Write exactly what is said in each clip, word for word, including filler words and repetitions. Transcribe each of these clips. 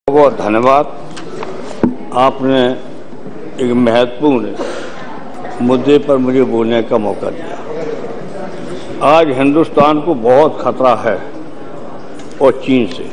बहुत धन्यवाद। आपने एक महत्वपूर्ण मुद्दे पर मुझे बोलने का मौका दिया। आज हिंदुस्तान को बहुत खतरा है और चीन से।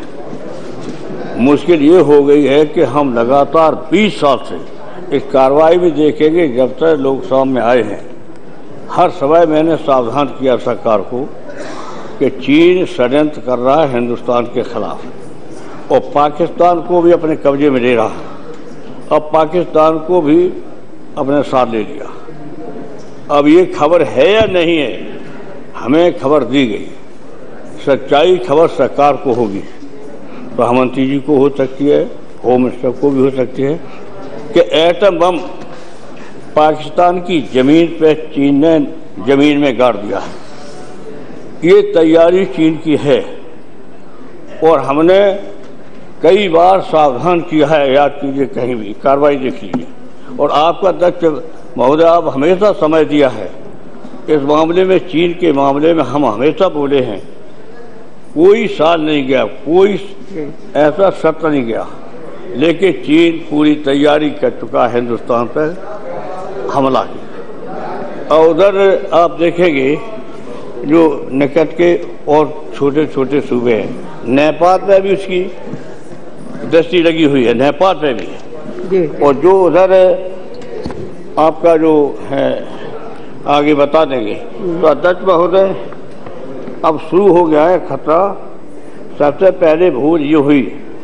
मुश्किल ये हो गई है कि हम लगातार बीस साल से इस कार्रवाई में देखेंगे जब तक लोग सामने आए हैं। हर समय मैंने सावधान किया सरकार को कि चीन षड्यंत्र कर रहा है हिंदुस्तान के खिलाफ और पाकिस्तान को भी अपने कब्जे में ले रहा है। अब पाकिस्तान को भी अपने साथ ले लिया। अब ये खबर है या नहीं है, हमें खबर दी गई। सच्चाई खबर सरकार को होगी, प्रधानमंत्री जी को हो सकती है, होम मिनिस्टर को भी हो सकती है कि एटम बम पाकिस्तान की जमीन पे चीन ने जमीन में गाड़ दिया है। ये तैयारी चीन की है और हमने कई बार सावधान किया है। याद कीजिए, कहीं भी कार्रवाई देख लीजिए। और आपका अध्यक्ष महोदय, आप हमेशा समय दिया है इस मामले में। चीन के मामले में हम हमेशा बोले हैं, कोई साल नहीं गया, कोई ऐसा सत्र नहीं गया, लेकिन चीन पूरी तैयारी कर चुका है हिंदुस्तान पर हमला की। और उधर आप देखेंगे जो निकट के और छोटे छोटे सूबे हैं, नेपाल में भी उसकी दृष्टि लगी हुई है, नेपाल में भी। और जो उधर आपका जो है आगे बता देंगे। तो अध्यक्ष महोदय, अब शुरू हो गया है खतरा। सबसे पहले भूल ये हुई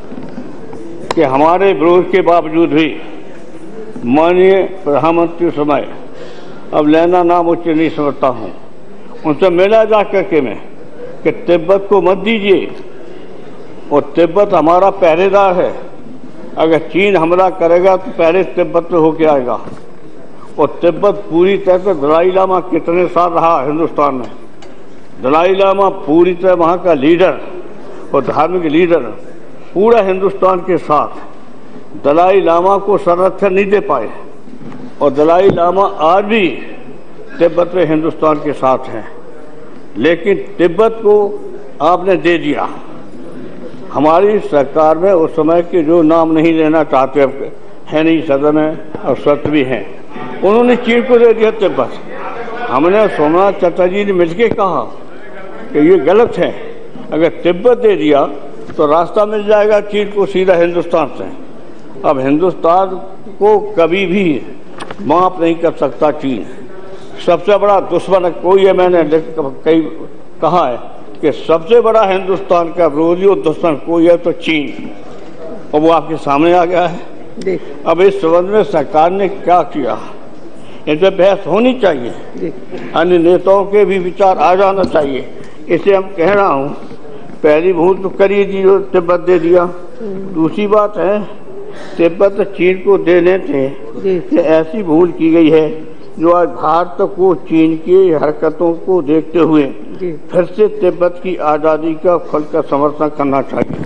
कि हमारे विरोध के बावजूद भी माननीय प्रधानमंत्री समय, अब लेना नाम उच्च नहीं समझता हूँ, उनसे मिला जा करके मैं कि तिब्बत को मत दीजिए और तिब्बत हमारा पहरेदार है। अगर चीन हमला करेगा तो पहले तिब्बत में होके आएगा। और तिब्बत पूरी तरह से दलाई लामा कितने साल रहा हिंदुस्तान में। दलाई लामा पूरी तरह वहाँ का लीडर और धार्मिक लीडर पूरा हिंदुस्तान के साथ। दलाई लामा को संरक्षण नहीं दे पाए और दलाई लामा आज भी तिब्बत में हिंदुस्तान के साथ हैं। लेकिन तिब्बत को आपने दे दिया। हमारी सरकार में उस समय के जो नाम नहीं लेना चाहते है नहीं सदन में और सत्र भी हैं, उन्होंने चीन को दे दिया तिब्बत। हमने सोमनाथ चटर्जी जी ने मिलकर कहा कि ये गलत है। अगर तिब्बत दे दिया तो रास्ता मिल जाएगा चीन को सीधा हिंदुस्तान से। अब हिंदुस्तान को कभी भी माफ नहीं कर सकता चीन। सबसे बड़ा दुश्मन कोई है, मैंने कई कहा है कि सबसे बड़ा हिंदुस्तान का विरोधी और दुश्मन कोई है तो चीन, और वो आपके सामने आ गया है। अब इस संबंध में सरकार ने क्या किया, इन पर बहस होनी चाहिए। अन्य नेताओं के भी विचार आ जाना चाहिए। इसे हम कह रहा हूँ, पहली भूल तो करिए दी, तिब्बत दे दिया। दूसरी बात है, तिब्बत चीन को देने थे कि ऐसी भूल की गई है जो आज भारत को चीन की हरकतों को देखते हुए फिर से तिब्बत की आज़ादी का खुलकर समर्थन करना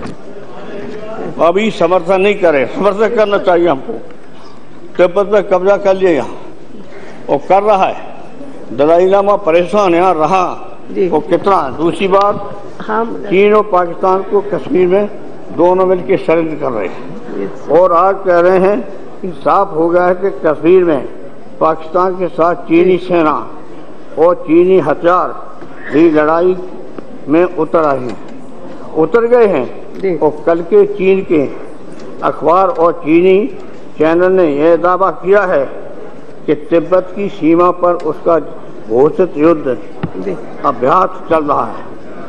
चाहिए। अभी समर्थन नहीं करे, समर्थन करना चाहिए हमको। तिब्बत में कब्जा कर लिया और कर रहा है। दलाई लामा परेशान यहाँ रहा और कितना। दूसरी बात, चीन और पाकिस्तान को कश्मीर में दोनों मिलकर षड्यंत्र कर रहे हैं और आज कह रहे हैं कि साफ हो गया है कि कश्मीर में पाकिस्तान के साथ चीनी सेना और चीनी हथियार भी लड़ाई में उतर आए हैं, उतर गए हैं। और कल के चीन के अखबार और चीनी चैनल ने यह दावा किया है कि तिब्बत की सीमा पर उसका घोषित युद्ध अभ्यास चल रहा है,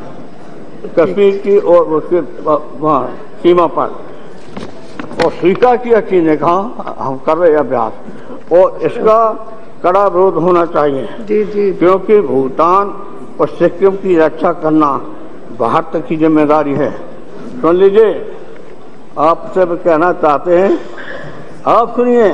कश्मीर की और उसके वहाँ सीमा पर। और स्वीकार किया चीन ने, कहा हम कर रहे अभ्यास, और इसका कड़ा विरोध होना चाहिए। जी जी। क्योंकि भूटान और सिक्किम की रक्षा करना भारत की जिम्मेदारी है। सुन लीजिए, आपसे कहना चाहते हैं, आप सुनिए,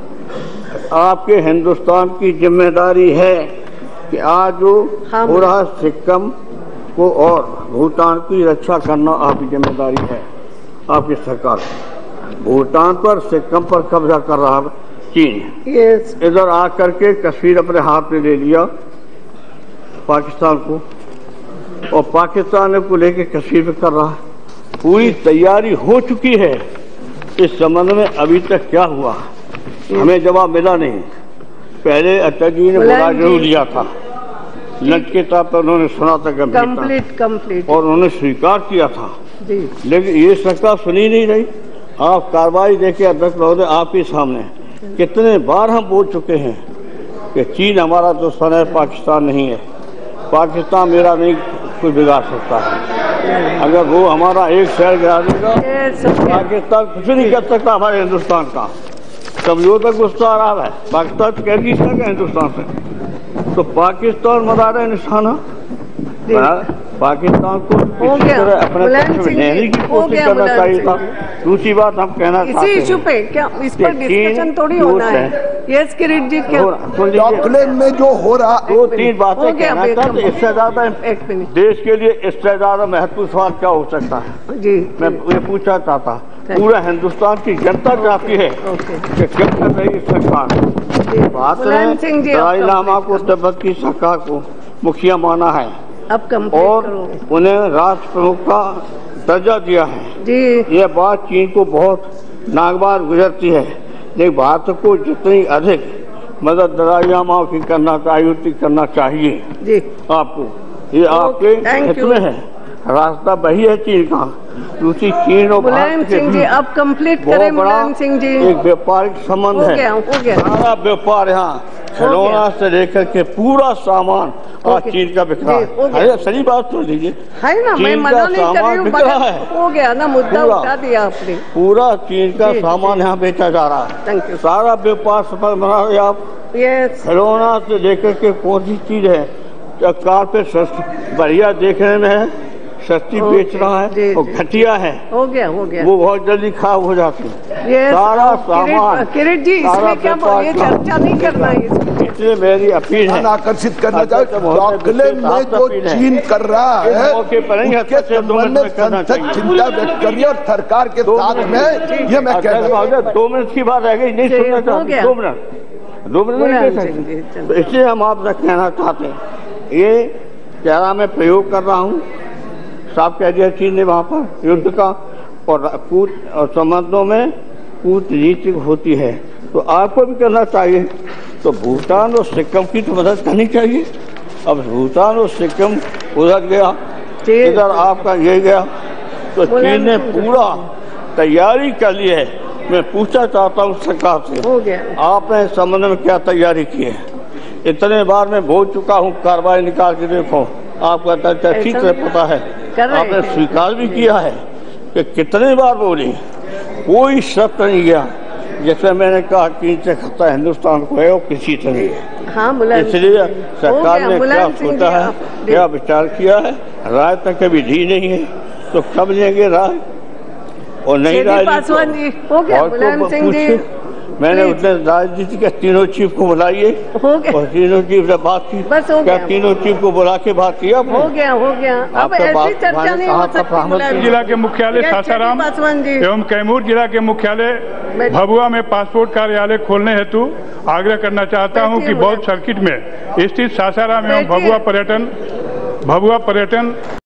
आपके हिंदुस्तान की जिम्मेदारी है कि आज जो हो रहा सिक्किम को और भूटान की रक्षा करना आपकी जिम्मेदारी है, आपकी सरकार। भूटान पर सिक्किम पर कब्जा कर रहा है चीन। इधर आकर के कश्मीर अपने हाथ में ले लिया पाकिस्तान को, और पाकिस्तान को लेके कश्मीर में कर रहा है। पूरी तैयारी हो चुकी है इस संबंध में अभी तक क्या हुआ हमें जवाब मिला नहीं। पहले अटल जी ने बुला जरूर लिया था, लंच के तौर पर उन्होंने सुना था कंप्लीट कंप्लीट और उन्होंने स्वीकार किया था जी। लेकिन ये सरकार सुनी नहीं रही। आप कार्रवाई देखिए अध्यक्ष महोदय, आपके सामने कितने बार हम बोल चुके हैं कि चीन हमारा दुश्मन है, पाकिस्तान नहीं है। पाकिस्तान मेरा नहीं कुछ बिगाड़ सकता है। अगर वो हमारा एक शहर गिरा देगा, पाकिस्तान कुछ नहीं कर सकता हमारे हिंदुस्तान का। समझौता गुस्सा आ रहा है, पाकिस्तान कह नहीं सका हिंदुस्तान से, तो पाकिस्तान मदार निशाना पाकिस्तान को अपने पक्ष में लेने की कोशिश करना चाहिए था। दूसरी बात हम कहना चाहते हैं, इसी इशू पे क्या इस पर डिस्कशन थोड़ी होना है। यस किरीट जी, क्या डॉकलैंड में जो हो रहा, दो तीन बातें कहना चाहते, इससे ज्यादा देश के लिए इससे ज्यादा महत्वपूर्ण सवाल क्या हो सकता है जी। मैं ये पूछना चाहता, पूरा हिंदुस्तान की जनता चाहती है कि क्या कर रही सरकार। बात दलाई लामा को तिब्बत की सरकार को मुखिया माना है अब और उन्हें राष्ट्र प्रमुख का दर्जा दिया है जी। यह बात चीन को बहुत नागवार गुजरती है, लेकिन भारत को जितनी अधिक मदद दलाई लामा की करना आयोजित करना चाहिए जी। आपको, ये आपके हित में है। रास्ता वही है चीन का। दूसरी चीन और मुलायम सिंह जी अब कंप्लीट करें। मुलायम सिंह जी, एक व्यापारिक संबंध है, सारा व्यापार यहाँ खिलौना से लेकर के पूरा सामान आज चीन का बिक रहा है। अरे सही बात तो लीजिए, है ना, मैं मना नहीं कर रही हूँ, बिक रहा है। हो गया ना, मुद्दा उठा दिया आपने। पूरा चीन का सामान यहाँ बेचा जा रहा है। Thank you. सारा व्यापार सफल बना रहे आप। खिलौना से लेकर के कौन सी चीज है कार पे सस्ती बढ़िया देखने में है, सस्ती बेच रहा है और घटिया है, हो गया हो गया, वो बहुत जल्दी खराब हो जाती है। सारा सामान किरीट जी, इसमें क्या ये चर्चा नहीं करना है, इसलिए मेरी अपील है आकर्षित करना चाहिए। डॉकलैंड में जो चीन कर रहा है उसके संबंध में संसद चिंता व्यक्त करिए और सरकार के साथ में ये मैं कह रहा हूँ। दो मिनट की बात रह गई, नहीं सुनना चाहते, दो मिनट दो मिनट नहीं दे सकते, तो इसलिए हम आपसे कहना चाहते हैं, ये चारा मैं प्रयोग कर रहा हूँ, साफ कह दिया चीन ने वहाँ पर युद्ध का और कूट और संबंधों में कूटनीति होती है, तो आपको भी करना चाहिए। तो भूटान और सिक्किम की तो मदद करनी चाहिए। अब भूटान और सिक्किम उधर गया, इधर आपका ये गया, तो चीन ने पूरा तैयारी कर ली है। मैं पूछना चाहता हूँ सरकार से, आपने इस संबंध में क्या तैयारी की है? इतने बार मैं बोल चुका हूँ, कार्रवाई निकाल के देखो, आपका दर्जा ठीक से पता है, आपने स्वीकार भी किया है कि कितने बार बोली, कोई शब्द नहीं गया जैसे मैंने कहा चीन से खतरा हिंदुस्तान को है और किसी से नहीं है। हाँ, इसलिए सरकार ने क्या सोचा है, क्या विचार किया है, राय तक कभी दी नहीं है, तो कब लेंगे राय? और नहीं राय मैंने उसने राजनीति के तीनों चीफ को बुलाइए और तीनों चीफ से बात की, क्या तीनों चीफ को बुला के बात किया? हो गया हो गया। अब ऐसी चर्चा नहीं हो सकती। जिला के मुख्यालय सासाराम एवं कैमूर जिला के मुख्यालय भभुआ में पासपोर्ट कार्यालय खोलने हेतु आग्रह करना चाहता हूं कि बौद्ध सर्किट में स्थित सासाराम एवं भभुआ पर्यटन भभुआ पर्यटन